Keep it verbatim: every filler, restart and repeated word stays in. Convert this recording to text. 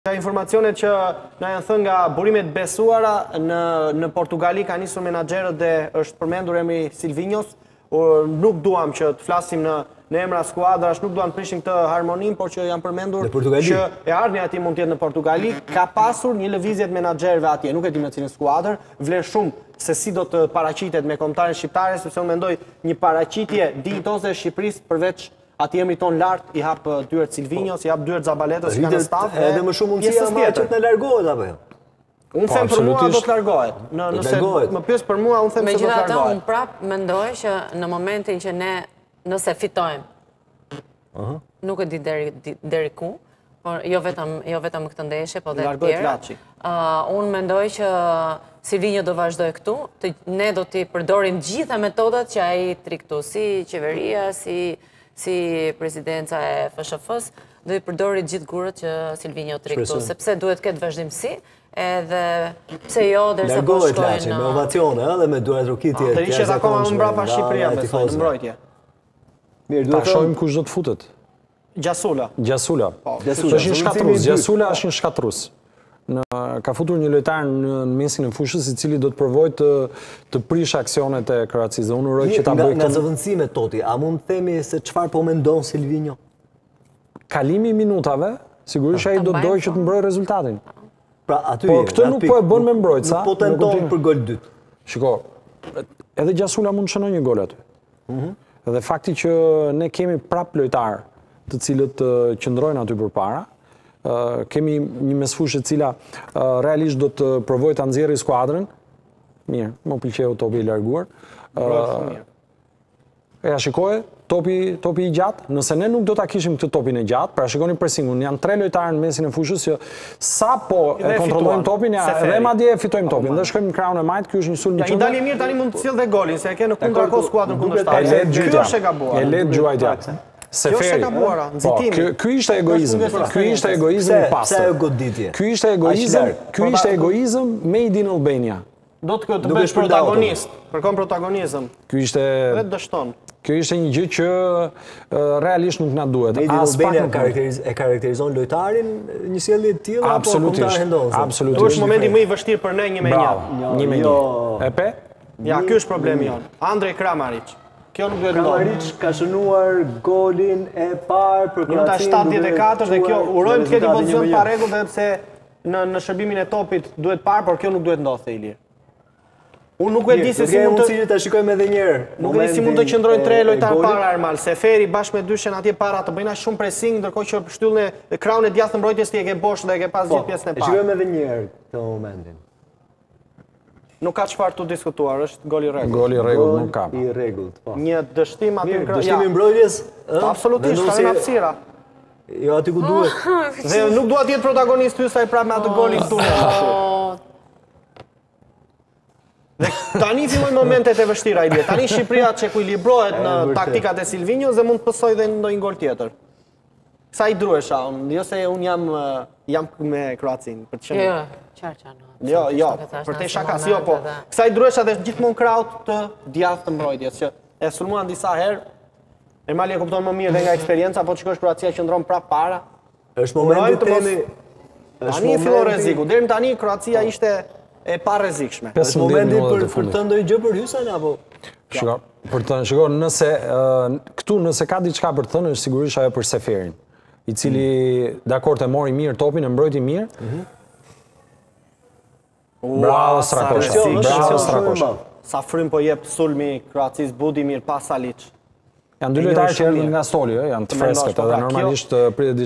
Ka informacionet që na janë thënë nga burimet besuara në, në Portugali ka nisur menaxherët dhe është përmendur emri Silvinhos. Nuk duam që të flasim në, në emra skuadrash, nuk duam të prishim këtë harmonim, por që janë përmendur që e ardhmja ati mund të jetë në Portugali. Ka pasur një lëvizje të menaxherëve atje, nuk e di në cilën skuadër, vlen shumë se si do të paraqitet me kombëtarën shqiptare, sepse unë mendoj një paraqitje dinjitoze e Shqipërisë përveç ati emri ton lartë i hap dyert Silvinhos, i hap dyert Zabaletës, që kanë në staf. Edhe më shumë mundësia ma që të largohet, apo jo? Unë them për mua do të largohet. Nëse më pyes për mua, unë them se do të largohet. Megjithatë, unë prap mendoj që në momentin që ne nëse fitojmë, nuk e di deri deri ku, por jo vetëm jo vetëm këtë ndeshje, po dhe të tjera. Unë mendoj që Silvinho do vazhdoj këtu, ne do t'i përdorim gjitha metodat që ai tri këtu, si qeveria, si si presidenca e F S H-s, do i përdori gjithë gurët që Silvinho tri këtu, sepse duhet këtë vazhdimsi, edhe pse jo, derisa po shkojnë... Largohet Laçi, me ovacione, edhe me duhet rukitje... Të rishet akoma më mbrapa Shqipëria, besoj, në mbrojtje. Ta shojmë kush do të futet. Gjasula. Gjasula. është një shkatrus, Gjasula është një shkatrus. Ka futur një lojtar në mesin e fushës i cili do të provoj të prish aksionet e Kroacisë. Unë uroj që ta bëj këtë. Nga zëvendësime Toti, a mund të themi se çfarë po mendon Silvinho? Kalimi i minutave, sigurisht ai do të dojë që të mbrojë rezultatin. Pra aty Po këtë nuk po e bën me mbrojtësa. Nuk po tenton për gol dytë. Shiko, edhe Gjasula mund të shënoj një gol aty. Dhe fakti që ne kemi prap lojtar të cilët qëndrojnë aty përpara, kemi një mesfushë e cila realisht do të provoj të nxjerrë skuadrën. Mirë, më pëlqeu topi i larguar. Ja shikoje, topi topi i gjatë, nëse ne nuk do ta kishim këtë topin e gjatë, pra shikoni pressingun, janë tre lojtarë në mesin e fushës që sa po e kontrollojmë topin, edhe madje e fitojmë topin. Dhe shkojmë në krahun e majt, ky është një sulm i qendrës. Një dalje mirë tani mund të sjellë dhe golin, se e ke në kundërkohë skuadrën kundërshtar. Ky është e gabuar. E let Gjuajtja. Seferi. Ky ishte egoizëm. Ky ishte egoizëm i pastër. Pse goditje? Ky ishte egoizëm, ky ishte egoizëm made in Albania. Do të të bësh protagonist, kërkon protagonizëm. Ky ishte vetë dështon. Kjo ishte një gjë që realisht nuk na duhet. Made in Albania e karakterizon lojtarin një sjellje të tillë apo kombëtar hendon? Absolutisht. Është momenti më i vështirë për ne një me një. Një me një. E pe? Ja, ky është problemi jon. Andrej Kramaric. Kjo nuk duhet ndodhë. Kramaric ka shënuar golin e parë për Kroacinë. Minuta shtatëdhjetë e katër dhe kjo urojmë të ketë një pozicion pa rregull dhe pse në në shërbimin e topit duhet parë, por kjo nuk duhet ndodhë Ilir. Unë nuk e di se si mund të ta shikojmë edhe një herë. Nuk e di si mund të qëndrojnë tre lojtarë para Armal. Seferi bashkë me dyshen atje para të bëjnë shumë pressing, ndërkohë që shtyllën e krahun e djathtë mbrojtjes ti e ke bosh dhe e ke pas gjithë pjesën e parë. E shikojmë edhe një herë këtë momentin. Nuk ka çfarë të diskutuar, është gol i rregullt. Gol i rregullt nuk ka. I rregullt, po. Një dështim aty në krah. Dështimi i mbrojtjes, ëh? Absolutisht, ka në hapësira. Jo aty ku duhet. Dhe nuk dua të jetë protagonist ty sa i prap me atë golin këtu. Dhe tani fillojnë momentet e vështira Ilir. Tani Shqipëria që ekuilibrohet në taktikat e Silvinhos dhe mund të pësoj dhe ndonjë gol tjetër. Sa i druesha, jo se unë jam jam me Kroacinë për të qenë. Jo, qartë qartë. Jo, jo, për te shakas, jo, po. Kësa i druesha dhe gjithmonë kraut të djathtë të mbrojtjes, që e sulmuan disa herë, Ermali e kupton më mirë dhe nga eksperienca, po çikosh Kroacia që ndron prap para. Është momenti të temi. Tani fillon rreziku. Deri tani Kroacia ishte e pa rrezikshme. Është momenti për për të ndonjë gjë për Hysen apo? Shiko, për të shiko, nëse këtu nëse ka diçka për të thënë është sigurisht ajo për Seferin, i cili dakord e mori mirë topin, e mbrojti mirë. Bravo Strakosha. Bravo Strakosha. Sa frym po jep sulmi Kroacisë Budimir pas Salic. Janë dy lojtarë që erdhën nga stoli, janë të freskët, edhe normalisht pritet